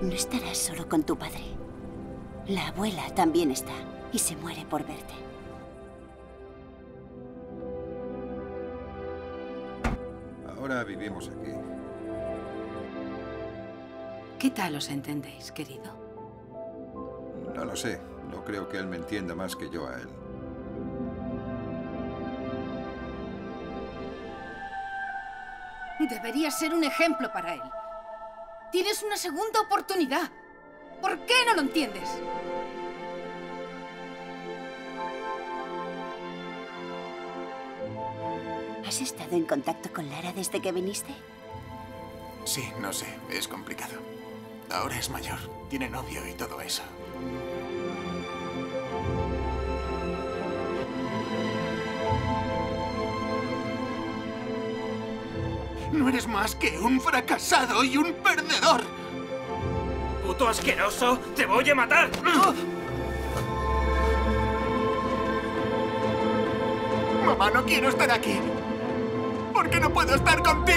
No estarás solo con tu padre. La abuela también está y se muere por verte. Ahora vivimos aquí. ¿Qué tal os entendéis, querido? No lo sé. No creo que él me entienda más que yo a él. Deberías ser un ejemplo para él. Tienes una segunda oportunidad. ¿Por qué no lo entiendes? ¿Has estado en contacto con Lara desde que viniste? Sí, no sé. Es complicado. Ahora es mayor. Tiene novio y todo eso. No eres más que un fracasado y un perdedor. ¡Puto asqueroso! ¡Te voy a matar! Mamá, no quiero estar aquí. ¿Por qué no puedo estar contigo?